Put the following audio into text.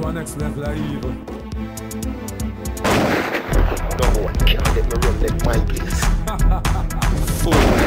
to a next level of evil. No one can't let me run that my place. Fool.